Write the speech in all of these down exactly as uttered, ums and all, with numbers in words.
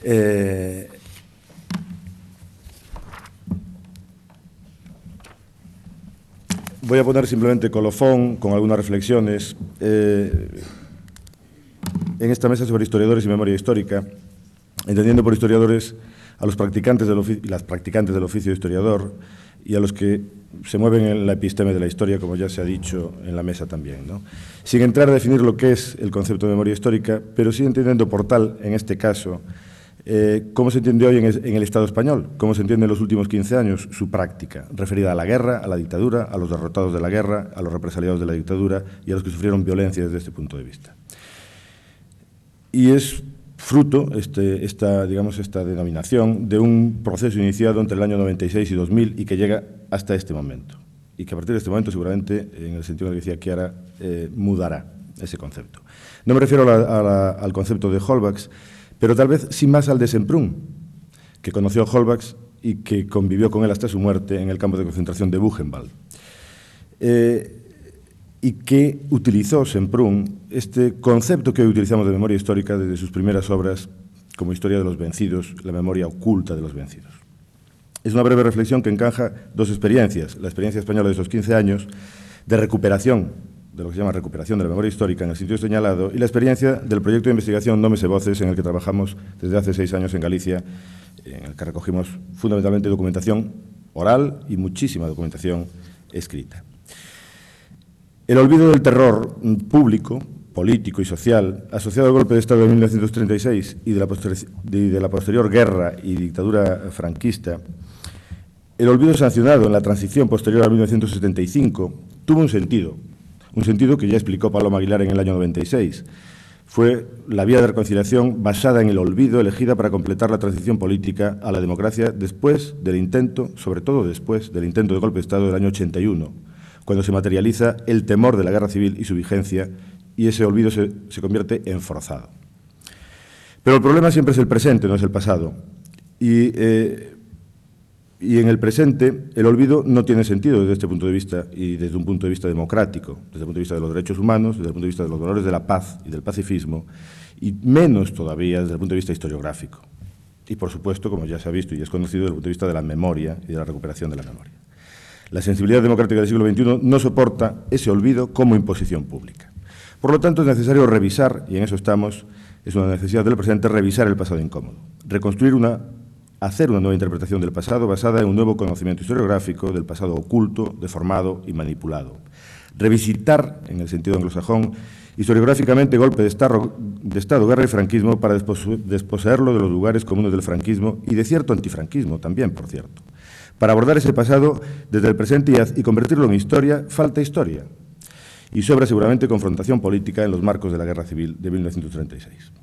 Eh, voy a poner simplemente colofón con algunas reflexiones eh, en esta mesa sobre historiadores y memoria histórica, entendiendo por historiadores a los practicantes del oficio, las practicantes del oficio de historiador y a los que se mueven en la episteme de la historia, como ya se ha dicho en la mesa también, ¿no? Sin entrar a definir lo que es el concepto de memoria histórica, pero sí entendiendo por tal, en este caso, eh, cómo se entiende hoy en, es, en el Estado español, cómo se entiende en los últimos quince años su práctica, referida a la guerra, a la dictadura, a los derrotados de la guerra, a los represaliados de la dictadura y a los que sufrieron violencia desde este punto de vista. Y es fruto, este, esta, digamos, esta denominación, de un proceso iniciado entre el año noventa y seis y dos mil y que llega hasta este momento. Y que a partir de este momento, seguramente, en el sentido que decía Chiara, eh, mudará ese concepto. No me refiero a la, a la, al concepto de Holbach, pero tal vez sí más al de Semprún, que conoció a Holbach y que convivió con él hasta su muerte en el campo de concentración de Buchenwald. Eh, y que utilizó Semprún este concepto que hoy utilizamos de memoria histórica desde sus primeras obras como Historia de los vencidos, la memoria oculta de los vencidos. Es una breve reflexión que encaja dos experiencias, la experiencia española de esos quince años de recuperación, de lo que se llama recuperación de la memoria histórica en el sentido señalado, y la experiencia del proyecto de investigación Nomes e Voces, en el que trabajamos desde hace seis años en Galicia, en el que recogimos fundamentalmente documentación oral y muchísima documentación escrita. El olvido del terror público, político y social asociado al golpe de Estado de mil novecientos treinta y seis y de la, de, de la posterior guerra y dictadura franquista, el olvido sancionado en la transición posterior a mil novecientos setenta y cinco tuvo un sentido, un sentido que ya explicó Paloma Aguilar en el año noventa y seis. Fue la vía de reconciliación basada en el olvido elegida para completar la transición política a la democracia después del intento, sobre todo después del intento de golpe de Estado del año ochenta y uno, cuando se materializa el temor de la guerra civil y su vigencia, y ese olvido se, se convierte en forzado. Pero el problema siempre es el presente, no es el pasado. Y, eh, y en el presente el olvido no tiene sentido desde este punto de vista y desde un punto de vista democrático, desde el punto de vista de los derechos humanos, desde el punto de vista de los valores de la paz y del pacifismo, y menos todavía desde el punto de vista historiográfico. Y, por supuesto, como ya se ha visto y es conocido, desde el punto de vista de la memoria y de la recuperación de la memoria. La sensibilidad democrática del siglo veintiuno no soporta ese olvido como imposición pública. Por lo tanto, es necesario revisar, y en eso estamos, es una necesidad del presente, revisar el pasado incómodo, reconstruir una, hacer una nueva interpretación del pasado basada en un nuevo conocimiento historiográfico del pasado oculto, deformado y manipulado. Revisitar, en el sentido anglosajón, historiográficamente golpe de Estado, de Estado, guerra y franquismo para desposeerlo de los lugares comunes del franquismo y de cierto antifranquismo también, por cierto. Para abordar ese pasado desde el presente y convertirlo en historia, falta historia. Y sobra seguramente confrontación política en los marcos de la Guerra Civil de mil novecientos treinta y seis.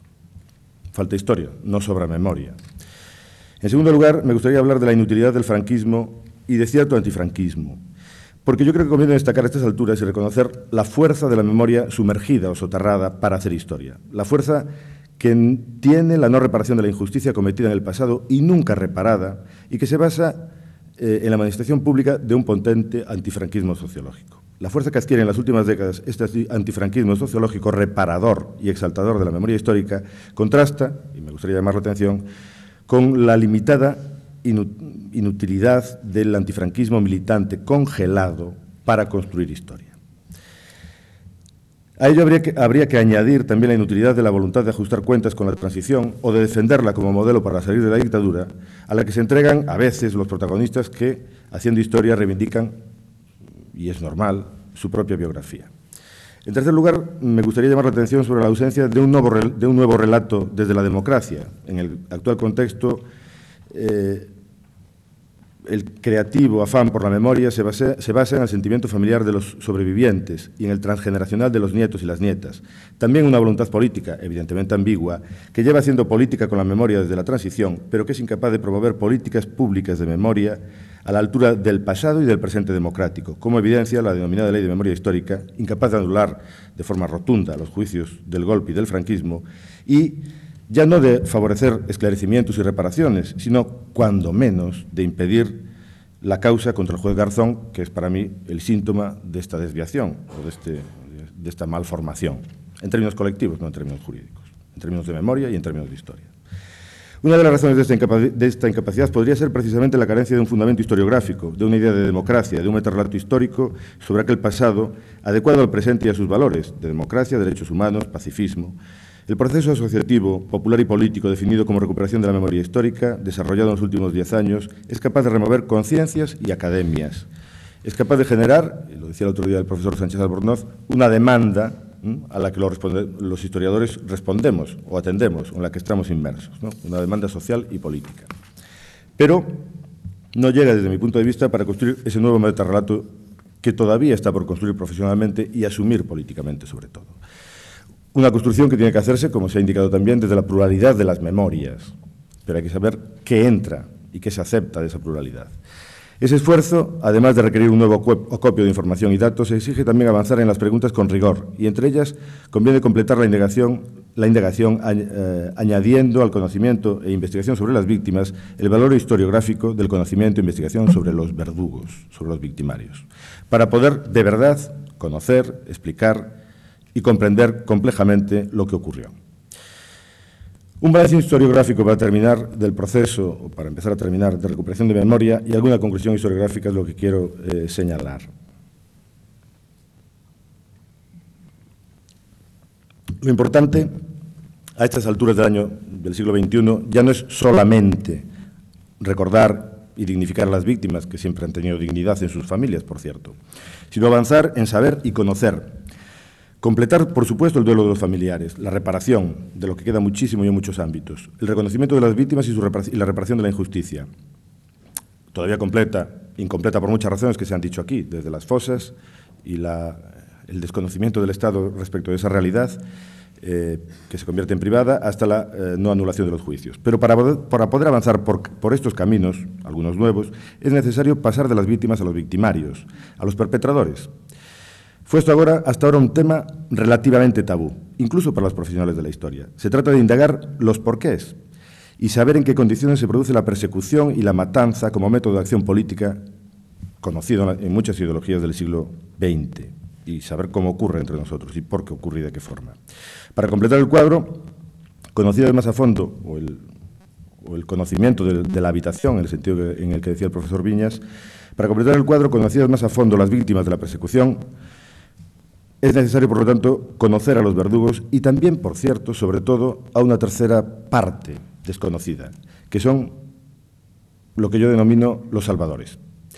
Falta historia, no sobra memoria. En segundo lugar, me gustaría hablar de la inutilidad del franquismo y de cierto antifranquismo, porque yo creo que conviene destacar a estas alturas y reconocer la fuerza de la memoria sumergida o soterrada para hacer historia, la fuerza que tiene la no reparación de la injusticia cometida en el pasado y nunca reparada, y que se basa eh, en la manifestación pública de un potente antifranquismo sociológico. La fuerza que adquiere en las últimas décadas este antifranquismo sociológico reparador y exaltador de la memoria histórica contrasta, y me gustaría llamar la atención, con la limitada inutilidad del antifranquismo militante congelado para construir historia. A ello habría que, habría que añadir también la inutilidad de la voluntad de ajustar cuentas con la transición o de defenderla como modelo para salir de la dictadura, a la que se entregan a veces los protagonistas que, haciendo historia, reivindican, y es normal, su propia biografía. En tercer lugar, me gustaría llamar la atención sobre la ausencia de un nuevo, de un nuevo relato desde la democracia. En el actual contexto, eh, el creativo afán por la memoria se basa, se basa en el sentimiento familiar de los sobrevivientes y en el transgeneracional de los nietos y las nietas. También una voluntad política, evidentemente ambigua, que lleva haciendo política con la memoria desde la transición, pero que es incapaz de promover políticas públicas de memoria a la altura del pasado y del presente democrático, como evidencia la denominada Ley de Memoria Histórica, incapaz de anular de forma rotunda los juicios del golpe y del franquismo, y ya no de favorecer esclarecimientos y reparaciones, sino, cuando menos, de impedir la causa contra el juez Garzón, que es para mí el síntoma de esta desviación o de, este, de esta malformación, en términos colectivos, no en términos jurídicos, en términos de memoria y en términos de historia. Una de las razones de esta, incapacidad, de esta incapacidad podría ser precisamente la carencia de un fundamento historiográfico, de una idea de democracia, de un metarrelato histórico sobre aquel pasado adecuado al presente y a sus valores, de democracia, derechos humanos, pacifismo. El proceso asociativo, popular y político definido como recuperación de la memoria histórica, desarrollado en los últimos diez años, es capaz de remover conciencias y academias. Es capaz de generar, y lo decía el otro día el profesor Sánchez Albornoz, una demanda a la que los, los historiadores respondemos o atendemos, o en la que estamos inmersos, ¿no? Una demanda social y política. Pero no llega, desde mi punto de vista, para construir ese nuevo metarrelato que todavía está por construir profesionalmente y asumir políticamente, sobre todo. Una construcción que tiene que hacerse, como se ha indicado también, desde la pluralidad de las memorias, pero hay que saber qué entra y qué se acepta de esa pluralidad. Ese esfuerzo, además de requerir un nuevo acopio de información y datos, exige también avanzar en las preguntas con rigor, y entre ellas conviene completar la indagación, la indagación eh, añadiendo al conocimiento e investigación sobre las víctimas el valor historiográfico del conocimiento e investigación sobre los verdugos, sobre los victimarios, para poder, de verdad, conocer, explicar y comprender complejamente lo que ocurrió. Un balance historiográfico para terminar del proceso, o para empezar a terminar, de recuperación de memoria y alguna conclusión historiográfica es lo que quiero eh, señalar. Lo importante, a estas alturas del año del siglo veintiuno, ya no es solamente recordar y dignificar a las víctimas, que siempre han tenido dignidad en sus familias, por cierto, sino avanzar en saber y conocer. Completar, por supuesto, el duelo de los familiares, la reparación, de lo que queda muchísimo y en muchos ámbitos, el reconocimiento de las víctimas y, su reparación, y la reparación de la injusticia. Todavía completa, incompleta por muchas razones que se han dicho aquí, desde las fosas y la, el desconocimiento del Estado respecto de esa realidad, eh, que se convierte en privada, hasta la eh, no anulación de los juicios. Pero para poder, para poder avanzar por, por estos caminos, algunos nuevos, es necesario pasar de las víctimas a los victimarios, a los perpetradores. Fue esto ahora, hasta ahora un tema relativamente tabú, incluso para los profesionales de la historia. Se trata de indagar los porqués y saber en qué condiciones se produce la persecución y la matanza como método de acción política conocido en muchas ideologías del siglo veinte y saber cómo ocurre entre nosotros y por qué ocurre y de qué forma. Para completar el cuadro, conocido más a fondo, o el, o el conocimiento de, de la habitación, en el sentido que, en el que decía el profesor Viñas, para completar el cuadro, conocidas más a fondo las víctimas de la persecución, es necesario, por lo tanto, conocer a los verdugos y también, por cierto, sobre todo, a una tercera parte desconocida, que son lo que yo denomino los salvadores.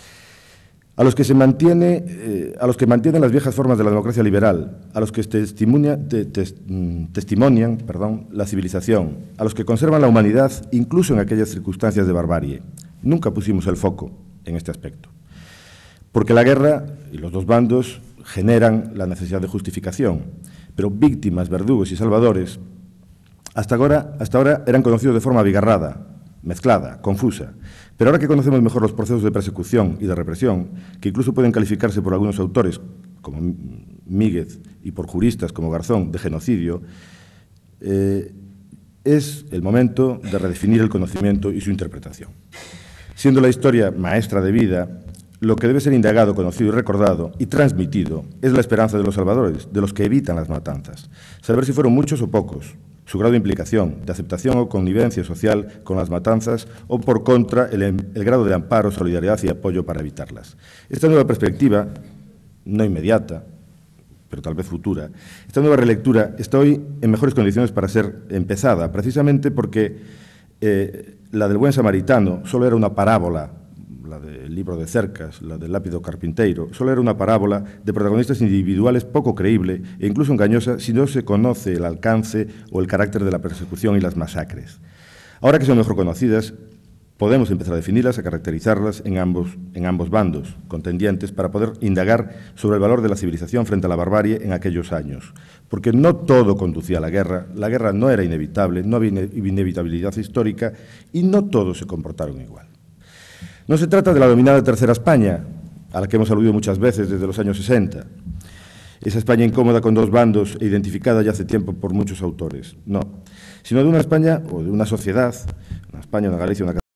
A los que se mantiene, eh, a los que mantienen las viejas formas de la democracia liberal, a los que testimonia, te, te, testimonian perdón, la civilización, a los que conservan la humanidad incluso en aquellas circunstancias de barbarie. Nunca pusimos el foco en este aspecto, porque la guerra y los dos bandos generan la necesidad de justificación, pero víctimas, verdugos y salvadores hasta ahora, hasta ahora eran conocidos de forma abigarrada, mezclada, confusa, pero ahora que conocemos mejor los procesos de persecución y de represión, que incluso pueden calificarse por algunos autores, como Míguez, y por juristas como Garzón, de genocidio, eh, es el momento de redefinir el conocimiento y su interpretación. Siendo la historia maestra de vida, lo que debe ser indagado, conocido y recordado y transmitido es la esperanza de los salvadores, de los que evitan las matanzas. Saber si fueron muchos o pocos, su grado de implicación, de aceptación o connivencia social con las matanzas o, por contra, el, el grado de amparo, solidaridad y apoyo para evitarlas. Esta nueva perspectiva, no inmediata, pero tal vez futura, esta nueva relectura está hoy en mejores condiciones para ser empezada, precisamente porque eh, la del buen samaritano solo era una parábola, la del libro de Cercas, la del lápido carpinteiro, solo era una parábola de protagonistas individuales poco creíble e incluso engañosa si no se conoce el alcance o el carácter de la persecución y las masacres. Ahora que son mejor conocidas, podemos empezar a definirlas, a caracterizarlas en ambos, en ambos bandos contendientes para poder indagar sobre el valor de la civilización frente a la barbarie en aquellos años. Porque no todo conducía a la guerra, la guerra no era inevitable, no había inevitabilidad histórica y no todos se comportaron igual. No se trata de la dominada Tercera España, a la que hemos aludido muchas veces desde los años sesenta, esa España incómoda con dos bandos e identificada ya hace tiempo por muchos autores, no, sino de una España o de una sociedad, una España, una Galicia, una